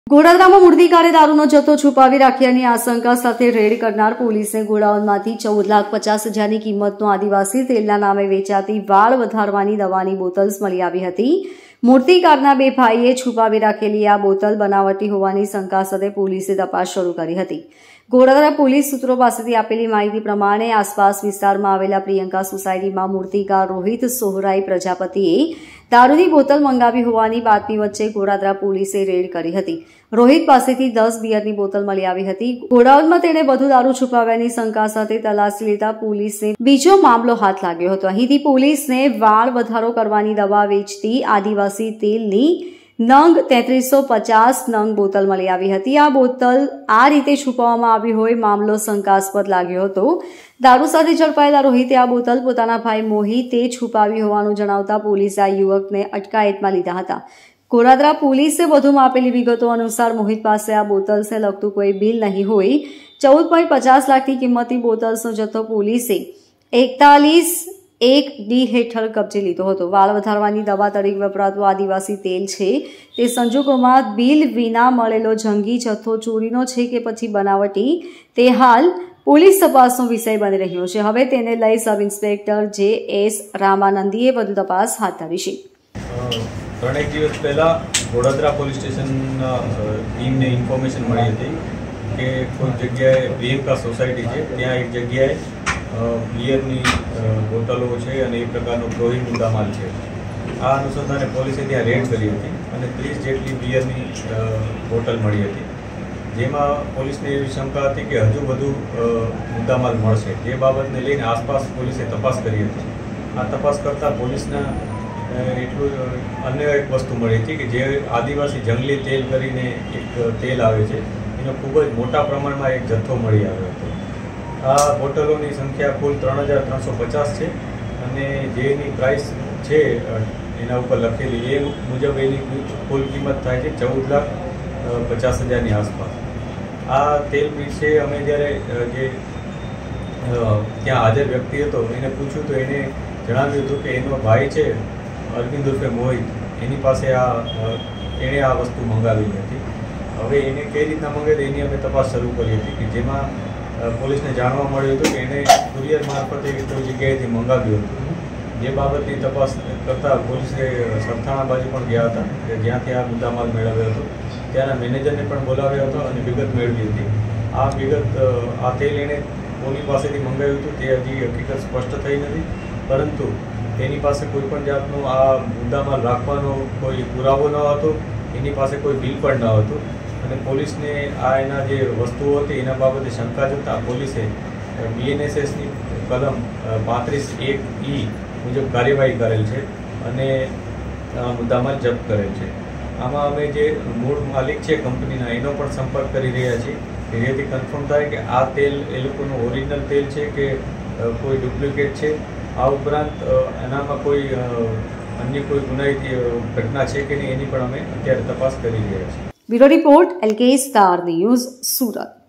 ગોડાદરામાં મૂર્તિકારે દારૂનો જથ્થો છુપાવી રાખ્યાની આશંકા સાથે રેડ કરનાર પોલીસને ગોડાઉનમાંથી 14,50,000ની કિંમતનો આદિવાસી તેલના નામે વેચાતી વાળ વધારવાની દવાની બોટલ્સ મળી આવી હતી। મૂર્તિકારના બે ભાઈએ છુપાવી રાખેલી આ બોટલ બનાવટી હોવાની શંકા સાથે પોલીસે તપાસ શરૂ કરી હતી। ગોડાદરા પોલીસ સૂત્રો પાસેથી આપેલી માહિતી પ્રમાણે આસપાસ વિસ્તારમાં આવેલા પ્રિયંકા સોસાયટીમાં મૂર્તિકાર રોહિત સોહરાઈ પ્રજાપતિએ દારૂની બોટલ મંગાવી હોવાની બાતમી વચ્ચે ગોડાદરા પોલીસે રેડ કરી હતી। રોહિત પાસેથી 10 બિયરની બોટલ મળી આવી હતી। ગોડાઉનમાં તેણે વધુ દારૂ છુપાવ્યાની શંકા સાથે તલાશી લેતા પોલીસને બીજો મામલો હાથ લાગ્યો હતો। અહીંથી પોલીસને વાળ વધારો કરવાની દવા વેચતી આદિવાસી તેલની નંગ 3350 નંગ બોટલ મળી આવી હતી। આ બોટલ આ રીતે છુપાવવામાં આવી હોય મામલો શંકાસ્પદ લાગ્યો હતો। દારૂ સાથે ઝડપાયેલા રોહિતે આ બોટલ પોતાના ભાઈ મોહિતે છુપાવી હોવાનું જણાવતા પોલીસે આ યુવકને અટકાયતમાં લીધા હતા। ગોડાદરા પોલીસે વધુમાં આપેલી વિગતો અનુસાર મોહિત પાસે આ બોટલ્સને લગતું કોઈ બિલ નહીં હોય। 14.50 લાખની કિંમતની બોટલ્સનો જથ્થો પોલીસે 41(1)D હેઠળ કબજે લીધો હતો। વાળ વધારવાની દવા તરીકે વપરાતું આદિવાસી તેલ છે તે સંજોગોમાં બિલ વિના મળેલો જંગી જથ્થો ચોરીનો છે કે પછી બનાવટી તે હાલ પોલીસ તપાસનો વિષય બની રહ્યો છે। હવે તેને લઈ સબ ઇન્સ્પેક્ટર JS રામાનંદીએ વધુ તપાસ હાથ ધરી છે। 3 દિવસ પહેલા ગોડાદરા પોલીસ સ્ટેશન ટીમને ઇન્ફોર્મેશન મળી હતી કે કોઈ જગ્યાએ પ્રિયંકા સોસાયટી છે ત્યાં એક જગ્યાએ બિયરની બોટલો છે અને એ પ્રકારનો પ્રોહિબિટ મુદ્દામાલ છે। આ અનુસંધાને પોલીસે ત્યાં રેડ કરી હતી અને 30 જેટલી બિયરની બોટલ મળી હતી, જેમાં પોલીસને એવી શંકા હતી કે હજુ વધુ મુદ્દામાલ મળશે। જે બાબતને લઈને આસપાસ પોલીસે તપાસ કરી હતી। આ તપાસ કરતાં પોલીસના એટલું અન્ય એક વસ્તુ મળી હતી કે જે આદિવાસી જંગલી તેલ કરીને એક તેલ આવે છે એનો ખૂબ જ મોટા પ્રમાણમાં એક જથ્થો મળી આવ્યો હતો। આ બોટલોની સંખ્યા કુલ 3,350 છે અને જેની પ્રાઇસ છે એના ઉપર લખેલી એ મુજબ એની કુલ કિંમત થાય છે 14,50,000ની આસપાસ। આ તેલ વિશે અમે જ્યારે જે ત્યાં હાજર વ્યક્તિ હતો એને પૂછ્યું તો એને જણાવ્યું હતું કે એનો ભાઈ છે અરવિંદ ઉર્ફે મોહિત, એની પાસે એણે આ વસ્તુ મંગાવી હતી। હવે એને કઈ રીતના મંગાવી એની અમે તપાસ શરૂ કરી હતી કે જેમાં પોલીસને જાણવા મળ્યું હતું કે એને કુરિયર મારફતે કોઈ જગ્યાએથી મંગાવ્યું હતું। જે બાબતની તપાસ કરતાં પોલીસે સરથાણા બાજુ પણ ગયા હતા કે જ્યાંથી આ મુદ્દામાલ મેળવ્યો હતો। ત્યાંના મેનેજરને પણ બોલાવ્યો હતો અને વિગત મેળવી હતી। આ વિગત આ તેલ એણે કોની પાસેથી મંગાવ્યું હતું તે હજી હકીકત સ્પષ્ટ થઈ નથી, પરંતુ તેની પાસે કોઈ પણ જાતનો આ મુદ્દામાલ રાખવાનો કોઈ પુરાવો ન હતો, એની પાસે કોઈ બિલ પણ ન હતું અને પોલીસને આ એના જે વસ્તુઓ હતી એના બાબતે શંકા જતાં પોલીસે BNSSની કલમ 35(1)E મુજબ કાર્યવાહી કરેલ છે અને મુદ્દામાલ જપ્ત કરેલ છે। આમાં અમે જે મૂળ માલિક છે કંપનીના એનો પણ સંપર્ક કરી રહ્યા છીએ કે જેથી કન્ફર્મ થાય કે આ તેલ એ લોકોનું ઓરિજિનલ તેલ છે કે કોઈ ડુપ્લિકેટ છે। આ ઉપરાંત એનામાં કોઈ અન્ય કોઈ ગુનાહિત ઘટના છે કે નહીં એની પણ અમે અત્યારે તપાસ કરી રહ્યા છીએ। Bureau report LK star news, Surat.